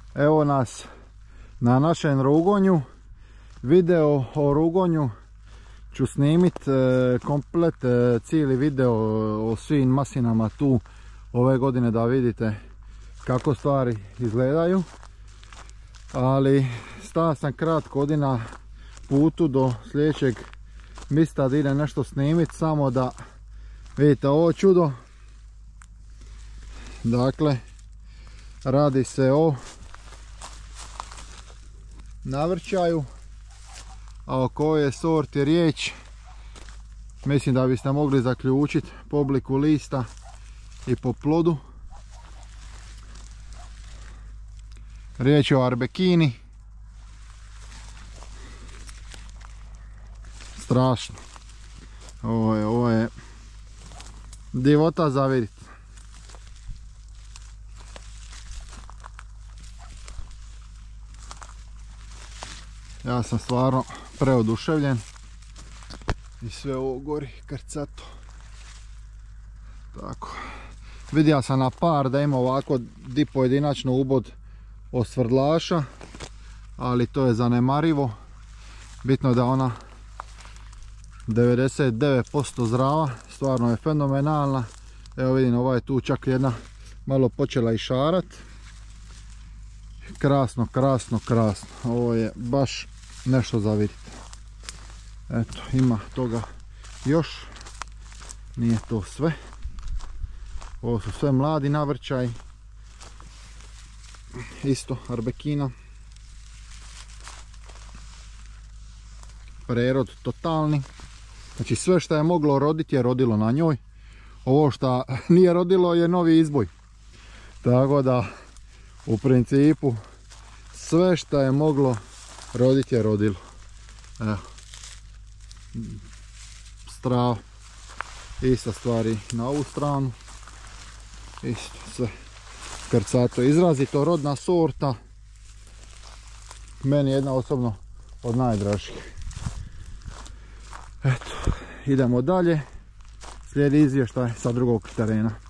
Evo nas na našem rugonju. Video o rugonju ću snimit komplet cijeli video o svim maslinama tu ove godine da vidite kako stvari izgledaju. Ali stao sam kratko na putu do sljedećeg mista da idem nešto snimit, samo da vidite ovo čudo. Dakle, radi se o navrćaju, a o kojoj sorti je riječ mislim da biste mogli zaključiti po obliku lista i po plodu. Riječ je o Arbequini. Strašno. Ovo je divota za vidjeti. Ja sam stvarno preoduševljen i sve ovo gori krcato. Tako. Vidio sam na par da ima ovako di pojedinačno ubod od svrdlaša, ali to je zanemarivo. Bitno da ona 99% zdrava, stvarno je fenomenalna. Evo vidim, ova je tu čak jedna malo počela išarat. Krasno, krasno, krasno. Ovo je baš nešto za vidjeti. Eto, ima toga još. Nije to sve. Ovo su sve mladi navrćaj. Isto Arbequina. Prerod totalni. Znači sve što je moglo roditi je rodilo na njoj. Ovo što nije rodilo je novi izboj. Tako da u principu sve što je moglo roditi je rodilo. Evo. Strava. Ista stvari na ovu stranu. Isto sve. Krcato, izrazito rodna sorta. Meni jedna osobno od najdražih. Eto, idemo dalje. Slijedi izvještaj sa drugog terena.